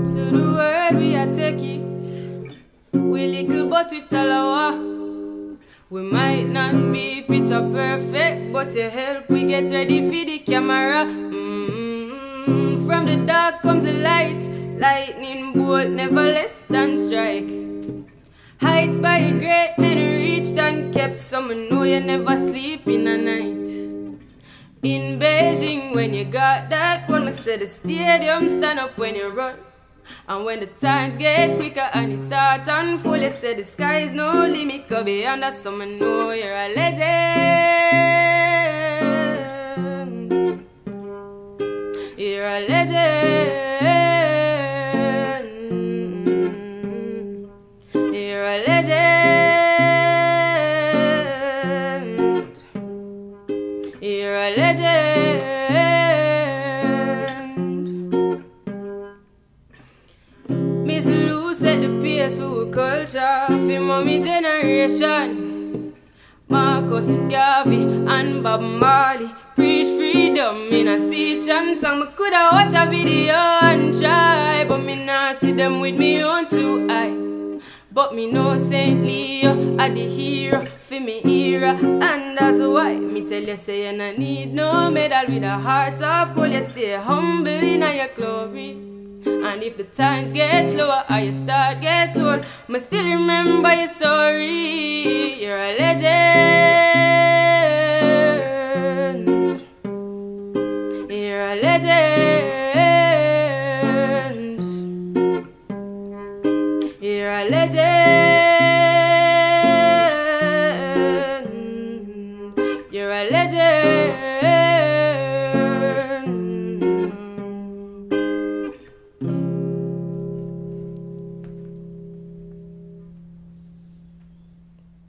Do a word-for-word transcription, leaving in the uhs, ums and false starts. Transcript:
To the world we are take it. We little but we tell our. We might not be picture perfect, but to help we get ready for the camera. Mm-hmm. From the dark comes the light. Lightning bolt never less than strike. Heights by great men reached and kept. Some know you never sleep in a night. In Beijing when you got that one, I said the stadium stand up when you run. And when the times get quicker and it start unfold, you say the sky is no limit, go beyond that. Some know you're a legend. You're a legend. You're a legend. You're a legend. Miss Lou set the pace for culture for mommy generation. Marcus Garvey and Bob Marley preach freedom in a speech and song. Me coulda watch a video and try, but me nah see them with me own two eye. But me know Saint Leo are the hero for me era, and that's why me tell you say you no need no medal. With a heart of gold, you stay humble in your glory. And if the times get slower or you start get old, me still remember your story. You're a legend. You're a legend.